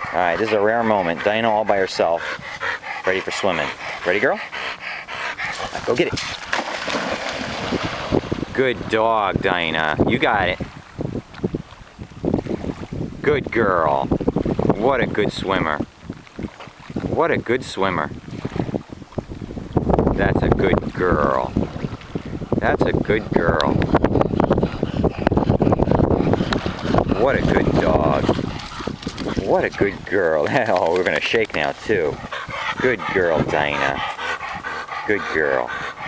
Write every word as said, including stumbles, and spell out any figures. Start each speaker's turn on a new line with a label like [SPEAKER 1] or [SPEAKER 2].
[SPEAKER 1] Alright, this is a rare moment. Dyna all by herself. Ready for swimming. Ready, girl? Right, go get it. Good dog, Dyna. You got it. Good girl. What a good swimmer. What a good swimmer. That's a good girl. That's a good girl. What a good dog. What a good girl. Oh, we're gonna shake now too. Good girl, Dyna. Good girl.